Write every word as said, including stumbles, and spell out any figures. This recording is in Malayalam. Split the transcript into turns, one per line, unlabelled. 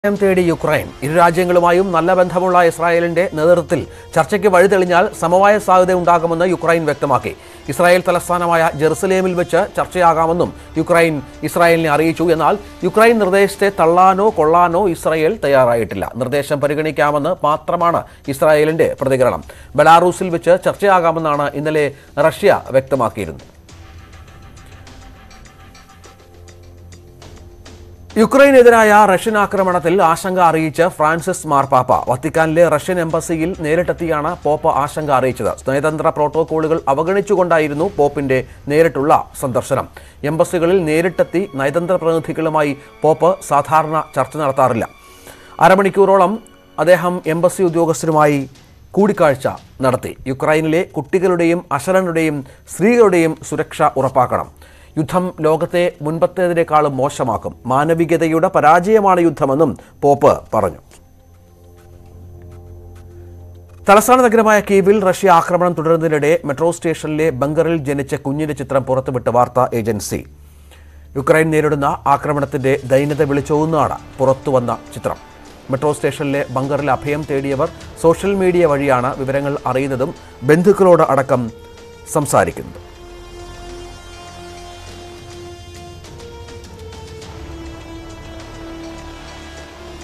തേടി യുക്രൈൻ ഇരു രാജ്യങ്ങളുമായും നല്ല ബന്ധമുള്ള ഇസ്രായേലിന്റെ നേതൃത്വത്തിൽ ചർച്ചയ്ക്ക് വഴിതെളിഞ്ഞാൽ സമവായ സാധ്യത ഉണ്ടാകുമെന്ന് യുക്രൈൻ വ്യക്തമാക്കി. ഇസ്രായേൽ തലസ്ഥാനമായ ജെറുസലേമിൽ വെച്ച് ചർച്ചയാകാമെന്നും യുക്രൈൻ ഇസ്രായേലിനെ അറിയിച്ചു. എന്നാൽ യുക്രൈൻ നിർദ്ദേശത്തെ തള്ളാനോ കൊള്ളാനോ ഇസ്രായേൽ തയ്യാറായിട്ടില്ല. നിർദ്ദേശം പരിഗണിക്കാമെന്ന് മാത്രമാണ് ഇസ്രായേലിന്റെ പ്രതികരണം. ബെലാറൂസിൽ വെച്ച് ചർച്ചയാകാമെന്നാണ് ഇന്നലെ റഷ്യ വ്യക്തമാക്കിയിരുന്നത്. യുക്രൈനെതിരായ റഷ്യൻ ആക്രമണത്തിൽ ആശങ്ക അറിയിച്ച് ഫ്രാൻസിസ് മാർപ്പാപ്പ വത്തിക്കാനിലെ റഷ്യൻ എംബസിയിൽ നേരിട്ടെത്തിയാണ് പോപ്പ് ആശങ്ക അറിയിച്ചത്. നയതന്ത്ര പ്രോട്ടോകോളുകൾ അവഗണിച്ചുകൊണ്ടായിരുന്നു പോപ്പിന്റെ നേരിട്ടുള്ള സന്ദർശനം. എംബസികളിൽ നേരിട്ടെത്തി നയതന്ത്ര പ്രതിനിധികളുമായി പോപ്പ് സാധാരണ ചർച്ച നടത്താറില്ല. അരമണിക്കൂറോളം അദ്ദേഹം എംബസി ഉദ്യോഗസ്ഥരുമായി കൂടിക്കാഴ്ച നടത്തി. യുക്രൈനിലെ കുട്ടികളുടെയും അശരണരുടെയും സ്ത്രീകളുടെയും സുരക്ഷ ഉറപ്പാക്കണം. യുദ്ധം ലോകത്തെ മുൻപത്തേതിനേക്കാളും മോശമാക്കും. മാനവികതയുടെ പരാജയമാണ് യുദ്ധമെന്നും പോപ്പ് പറഞ്ഞു. തലസ്ഥാന നഗരമായ കീവിൽ റഷ്യ ആക്രമണം തുടരുന്നതിനിടെ മെട്രോ സ്റ്റേഷനിലെ ബങ്കറിൽ ജനിച്ച കുഞ്ഞിന്റെ ചിത്രം പുറത്തുവിട്ട വാർത്താ ഏജൻസി. യുക്രൈൻ നേരിടുന്ന ആക്രമണത്തിന്റെ ദൈന്യത വിളിച്ചോന്നാണ് പുറത്തുവന്ന ചിത്രം. മെട്രോ സ്റ്റേഷനിലെ ബങ്കറിൽ അഭയം തേടിയവർ സോഷ്യൽ മീഡിയ വഴിയാണ് വിവരങ്ങൾ അറിയുന്നതും ബന്ധുക്കളോട് അടക്കം സംസാരിക്കുന്നത്.